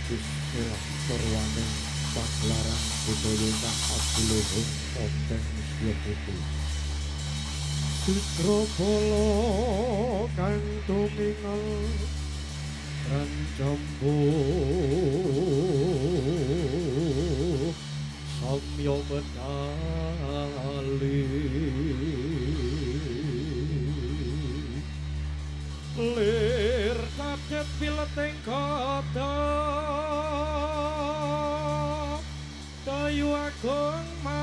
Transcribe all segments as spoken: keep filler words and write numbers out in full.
Bismillah sarwaning pagelaran budaya kang agluhung wonten Musya Putih. Citra Bala kang tumingal rancambu samya medali lir kaget pileting kata kayu agung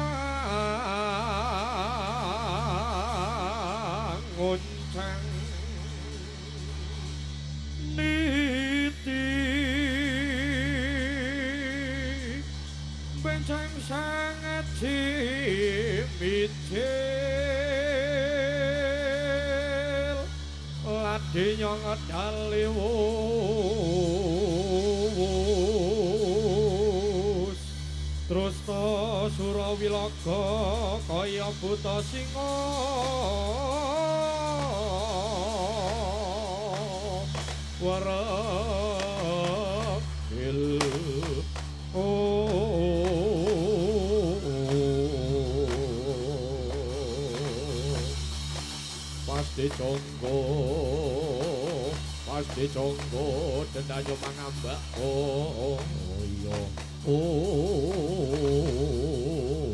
manguncang niti bencang sangat cimicil ladi nyongot daliwus terus to Surawilaga kaya buta singa warakil pasti conggo pasti conggo dendayo mangambak oh iya oh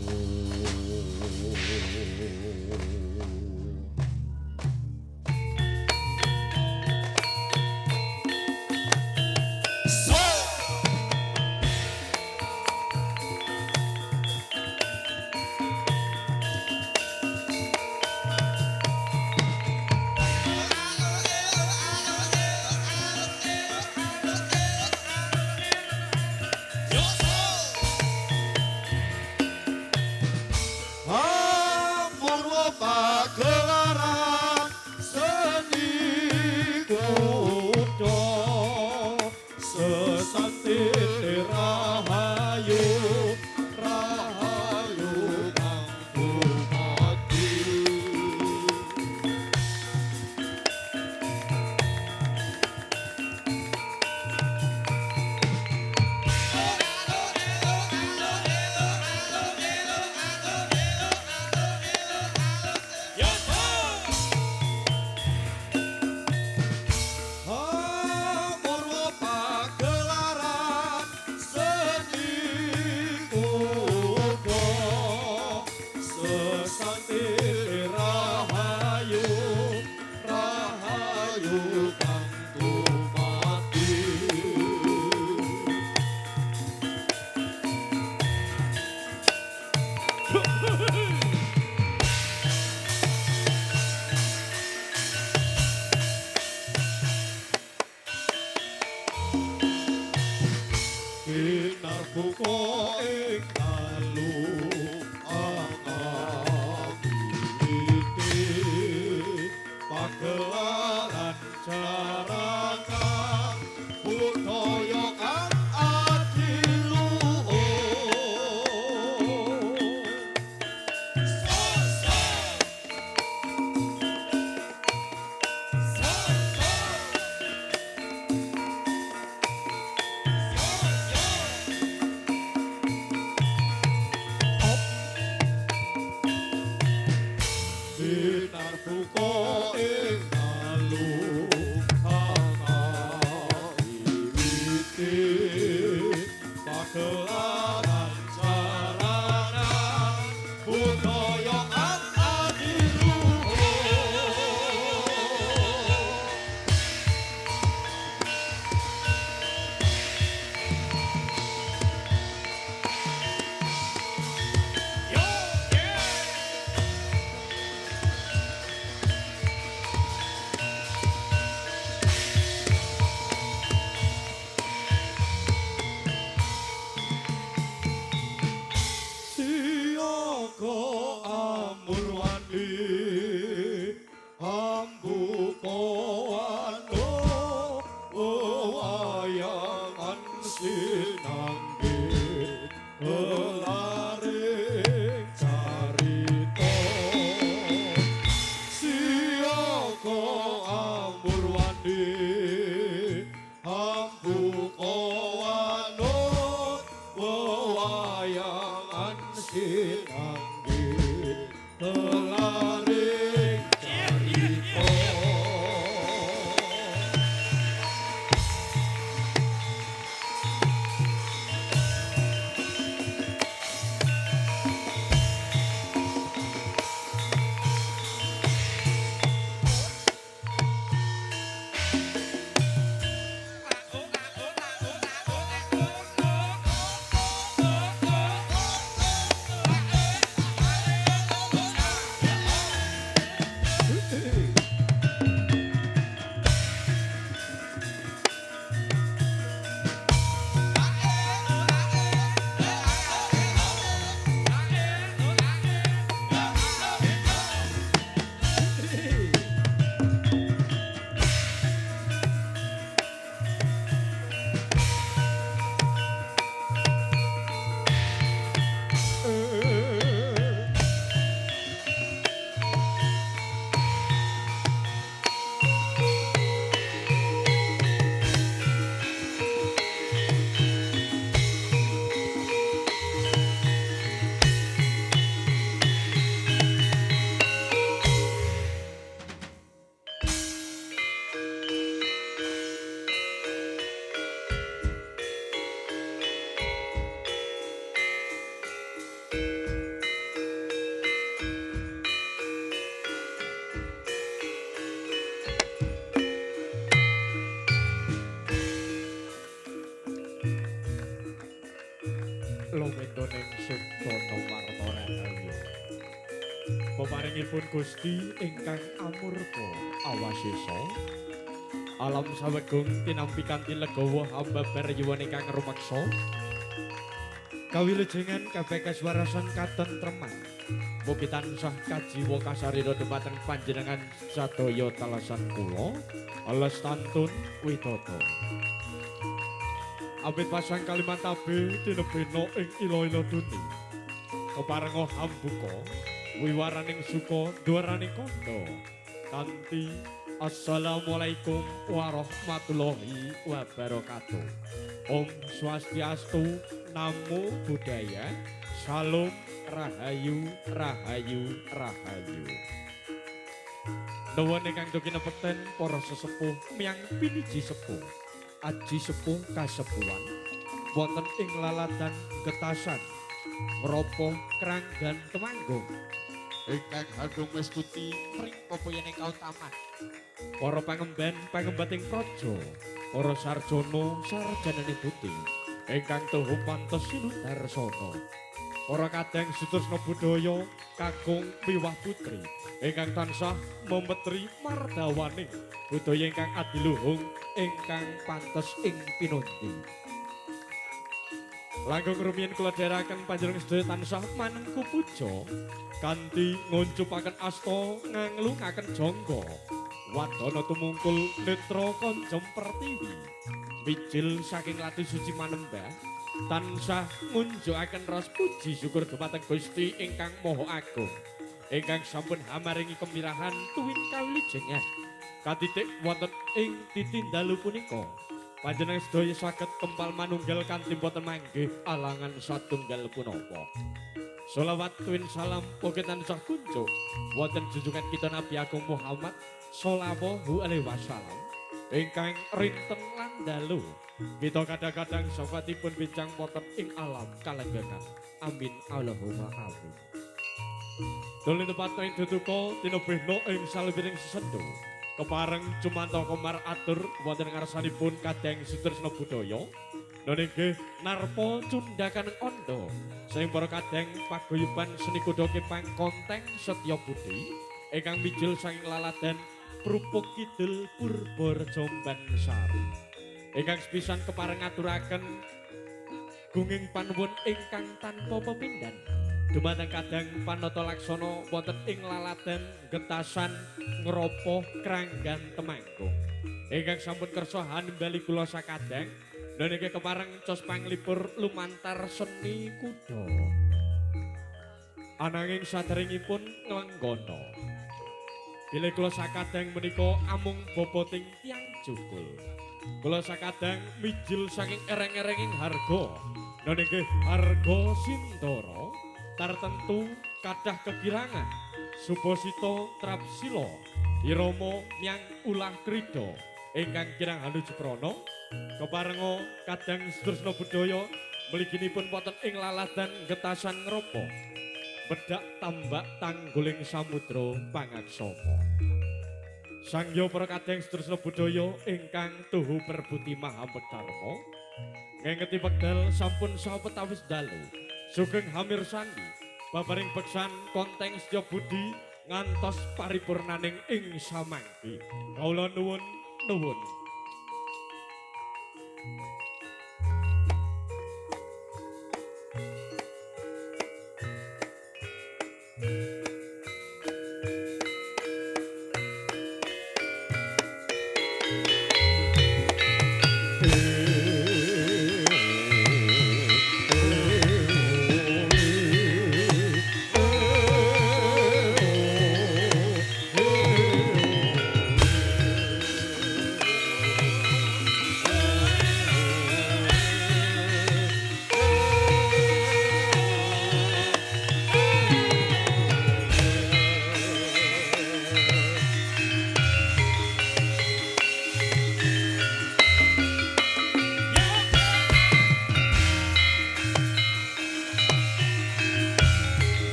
Ambu kawan kula mentoning Sugana Warta Rahayu. Peparingipun Gusti ingkang amurka awasesa. Alam sawegung tinampi kanthi legawa hamba beryuwan ingkang rumaksa. Kawilujengan kabeh kaswarasan katentreman. Mugi tansah kajiwa kasarira dumateng panjenengan sadaya talasan kula. Lestantun Widata. Abet pasang Kalimantabe tinebena ing ila-ila duti. Keparenga hambuka wiwaraning suka duwaraning kandha. Kanthi Assalamualaikum warahmatullahi wabarakatuh. Om Swastiastu, Namo Buddhaya, Salam Rahayu, Rahayu, Rahayu. Nuwun ingkang dugi nepeten para sesepuh miyang piniji sepuh. Aji sepuh kasepuhan wonten ing laladan getasan ngropo kranggan temanggung ingkang handung mestuti pring pepoyening kautaman para pangemban pangembating praja para sarjana sarjanane buti ingkang tuhu pantes sinudarsana para kadang sutresna budaya kakung miwah putri ingkang tansah memetri mardawaning budaya ingkang adiluhung ingkang pantes ing pinunti. Langkung rumiyin kula dherekaken panjenengan sedaya tansah manengku puja kanthi nguncupaken asta nganglungaken jangga wadana tumungkul netra konjem pertiwi mijil saking lati suci manembah tansah ngunjukaken ras puji syukur dumateng Gusti ingkang Maha Agung ingkang sampun hamaringi kemirahan tuwin kawilujengan katitik wonten ing titindalu punika panjenengan sedaya saged kempal manunggal kanthi boten manggih alangan satunggal punapa. Sholawat tuwin salam ugi tansah kunjuk wonten junjungan kita Nabi Agung Muhammad sallallahu alaihi wasallam ingkang rinten lan dalu kita kadang-kadang safatipun bincang wonten ing alam kalenggangan. Amin Allahumma amin. Dulur tepat ing duduka tinebihna ing salibiring sesendho kepareng Cumanta Komar atur wonten ngarsanipun kadang sutresna budaya nggih narpa cundhakan anda sing para kadang paguyuban seni kuda kepang konteng Setya Budi ingkang mijil saking laladan Prupuk Kidul Purbareja Bansari ingkang sepisan kepareng ngaturaken gunging panuwun ingkang tanpa pepindhan dumateng kadang panata laksana wonten ing laladan getasan ngropo kranggan temanggung ingkang sampun kersa hanbali kula sakadang niki kepareng cos panglipur lumantar seni kuda ananging saderengipun nglenggana bilih kula sakadang menika amung boboting tiyang jukul kula sakadang mijil saking ereng-erenging harga niki harga Sindara tartentu kadah kegirangan Subasita Trapsila Irama nyang ulah krida ingkang kirang hanuju prana keparenga kadang sutresna budaya mliginipun wonten ing laladan getasan ngropo bedak tambak tangguling samudra pangaksama sangya para kadang sutresna budaya ingkang tuhu perbuti mahamedharma ngengeti wekdal sampun sawetawis dalu sugeng hamir sandi babaring beksan konteng Setya Budi ngantos paripurnaning ing samangki kawula nuwun nuwun.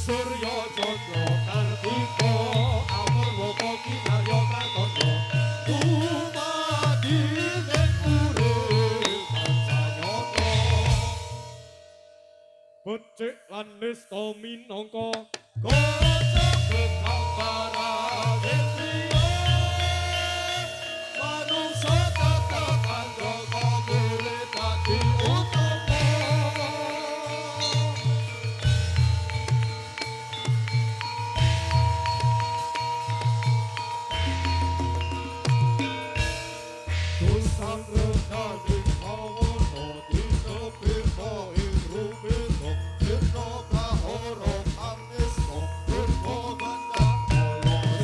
Surya Chandra Kartika Amarwaka Kinarya Pratandha Dumadi ing urip pancanyata becik lan nista minangka kaca kekang barang triya manungsa tata kandha golek dadi utama Thank you.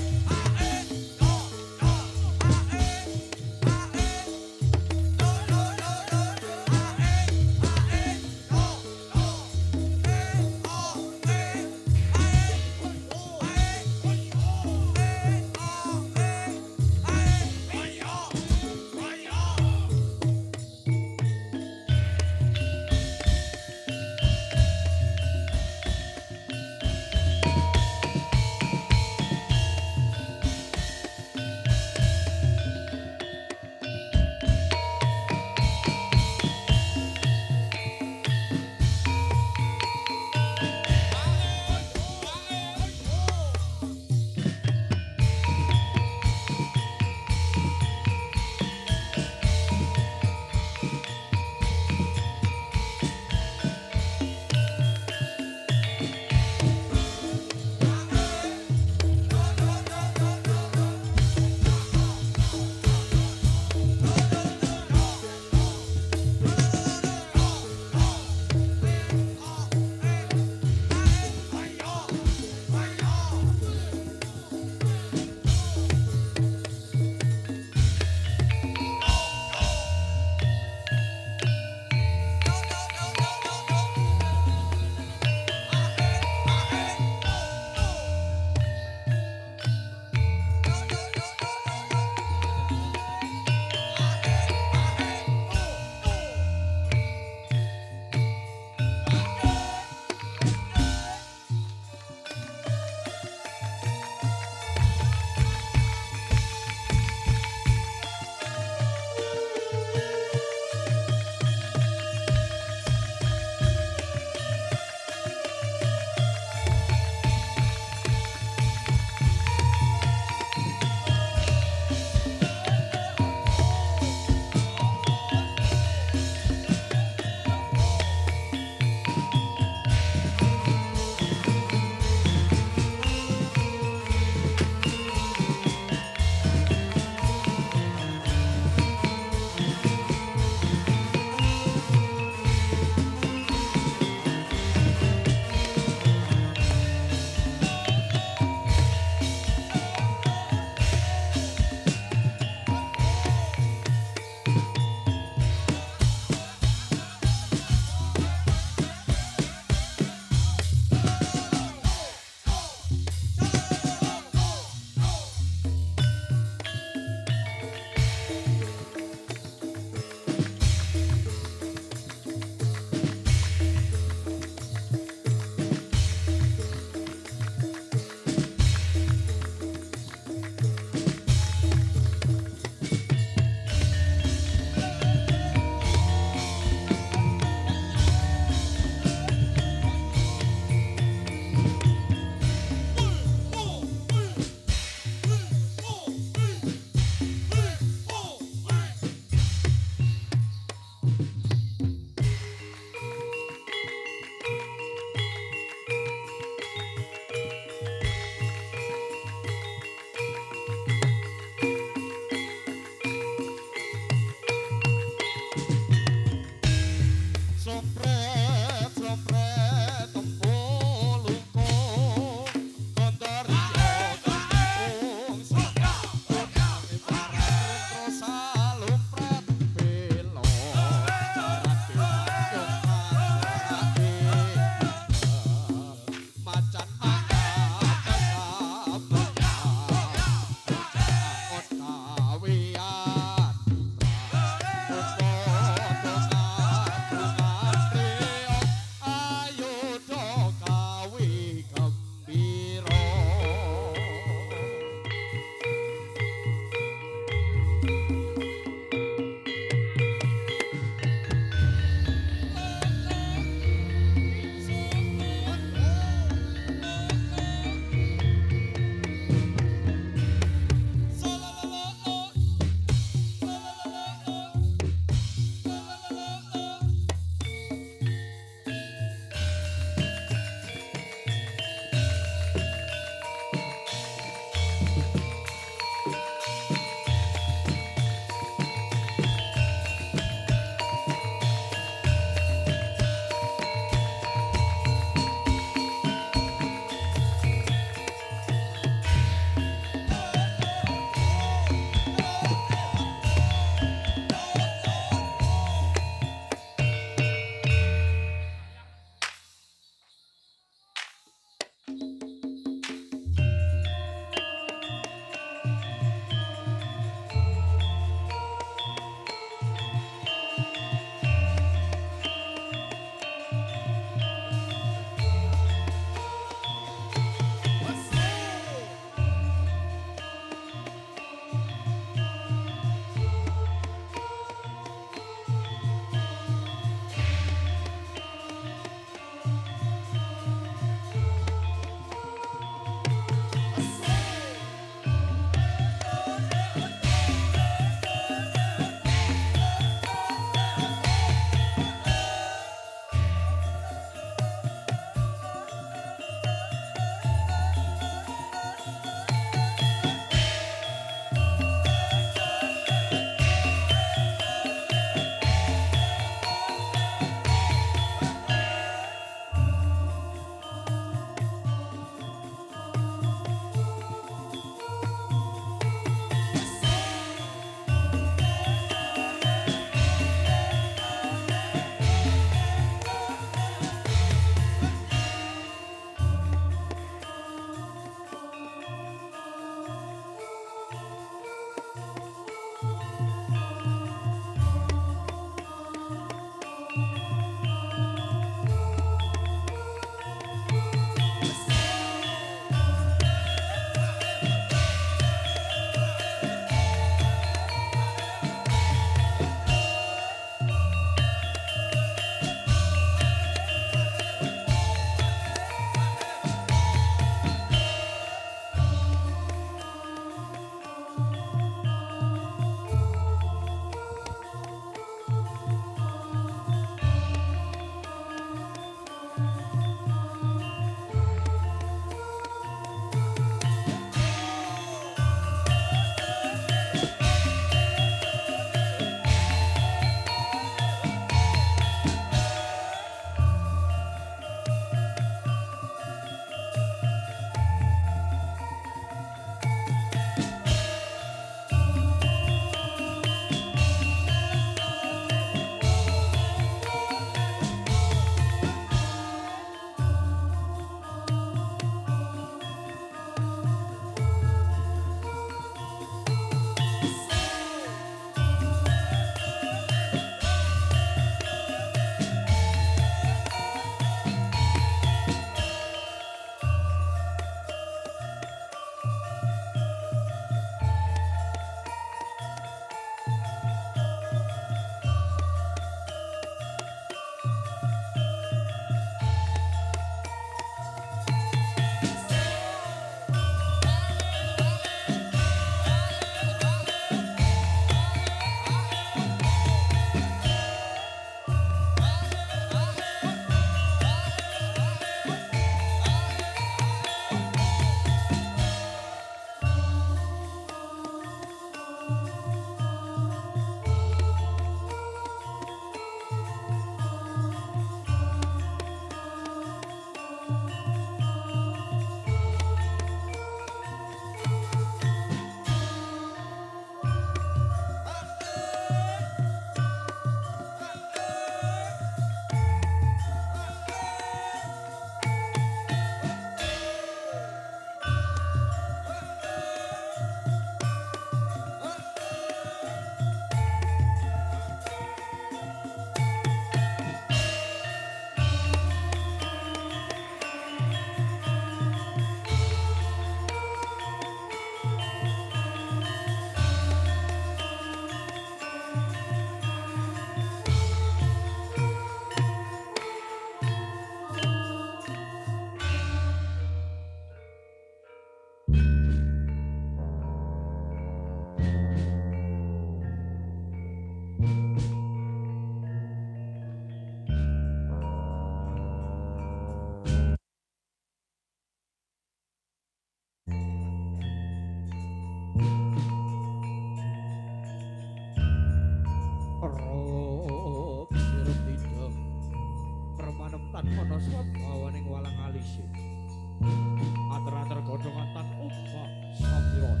swabawaning walang alisi. Ater-ater godhongan tan obah sapiron.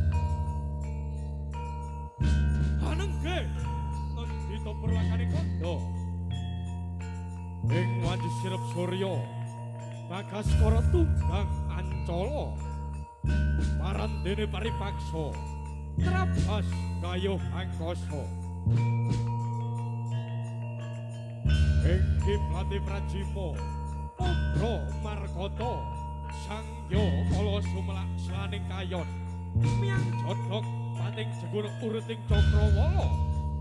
Hanengge ngendi to perlakane kondo. Ing wanci sirep surya Bagaskara tunggang Ancala. Parandene paripaksa Trabas kayuh angkasa. Ing kiblate Prajima Obra Markata Sangya Kala sumelak slaning kayon miang jodhok pating jegur uruting Cakrawala.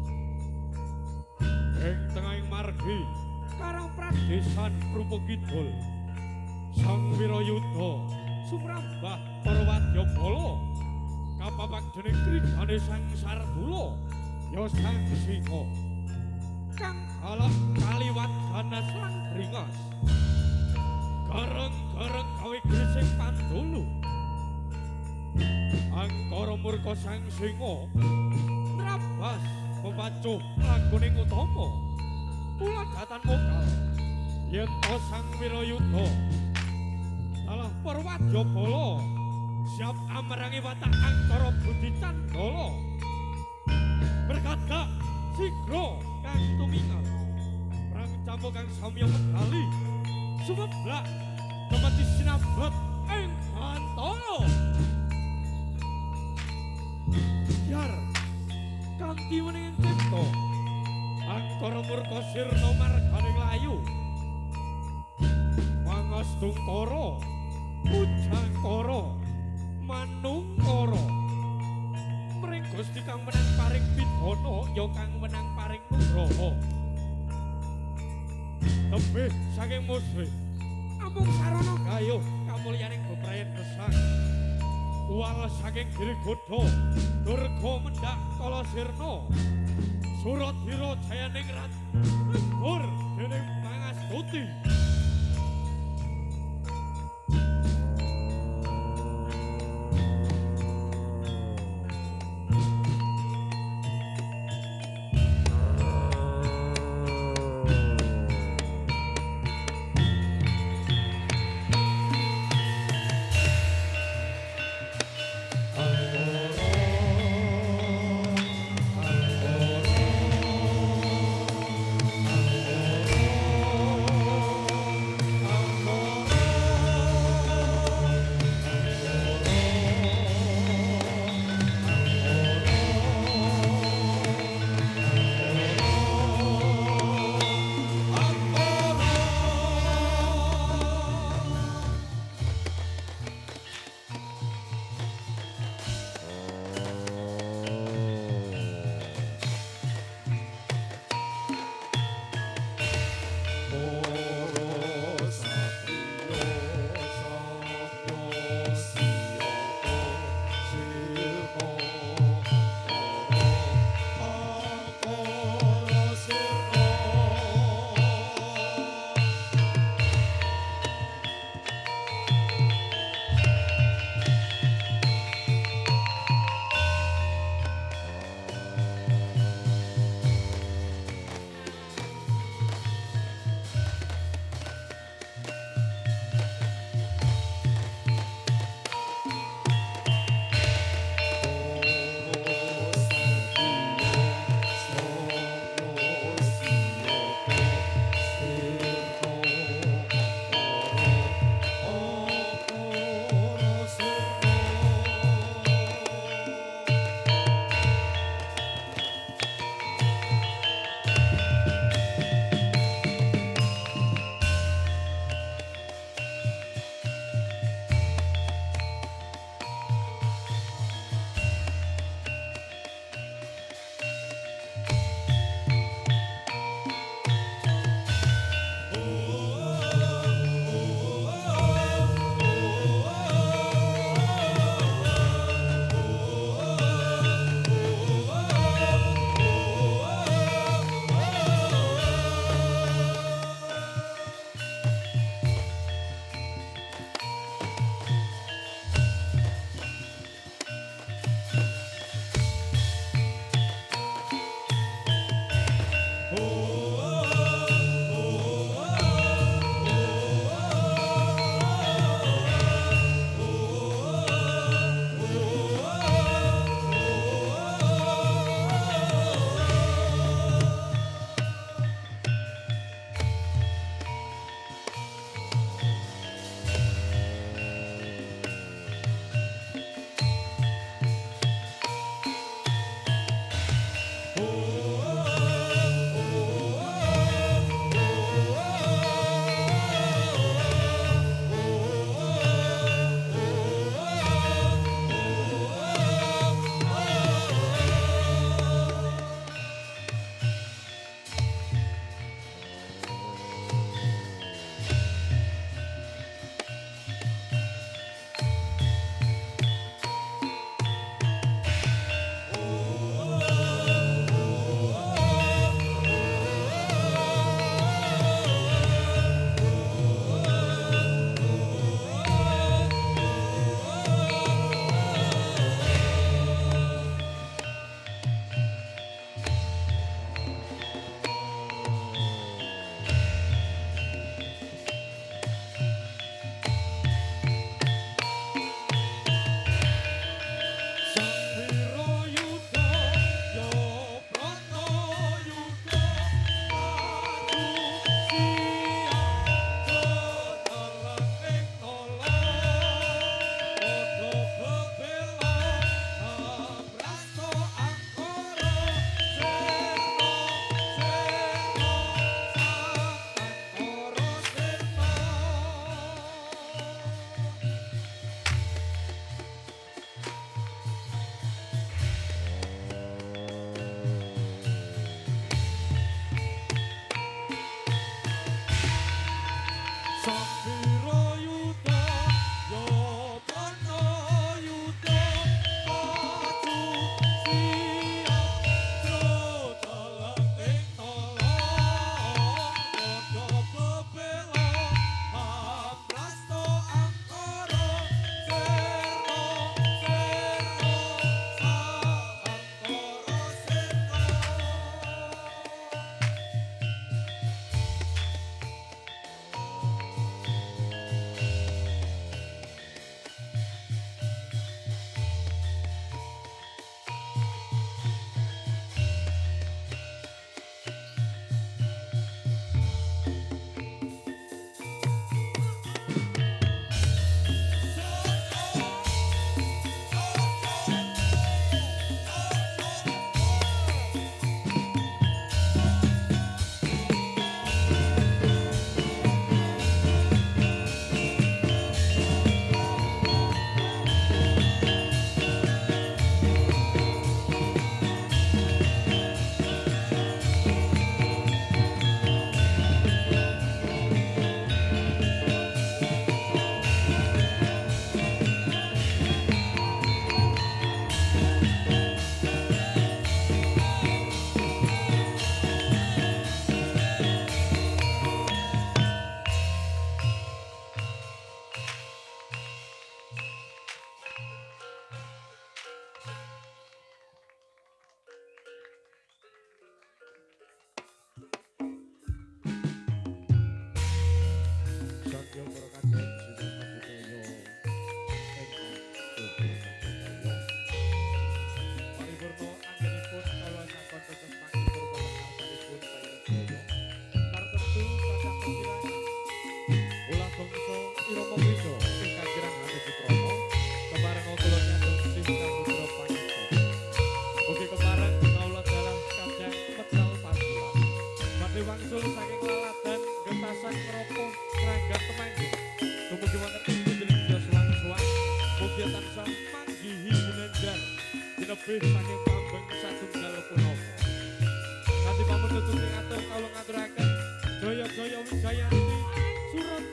Ing tengahing margi Karang Pradesan Prupa Kidul Sang Wirayuda sumrambah para wadyabala kapapak dening kridane Sang Sardula ya Sang Singa kang kalap kaliwat ganas lan bringas gareng-gareng gawe gresik Pandulu angkara murka Sang Singa nrabas pepacuh laguning utama tuladatan mokal yen to Sang Wirayuda salah para wadyabala siap amrangi watak angkara Budi Candala berkata sigra kang tumingal perang campo kang samya medali sumeblak kemati sinabet ing Bantala yar kanthi wening cipta angkara murka sirna marganing layu Mangastungkara Pujangkara Manungkara mring Gusti kang menang paring pidana ya kang menang paring nugraha tebih saking musrik amung sarana gayuh kamulyaning bebrayan gesang wal saking Girikoda Durga Mendak Kala Sirna Suradira jayaning rat Anggur dening Pangastuti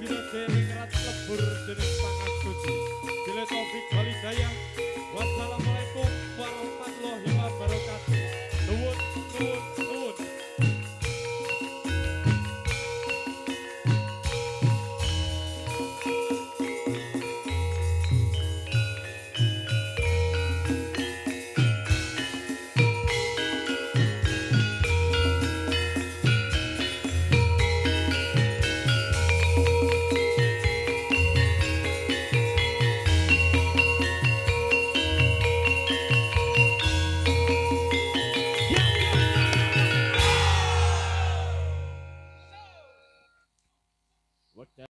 Gina Dening Rat Lebur Dening Pangastuti Bila Taufik Walidayah Wassalamualaikum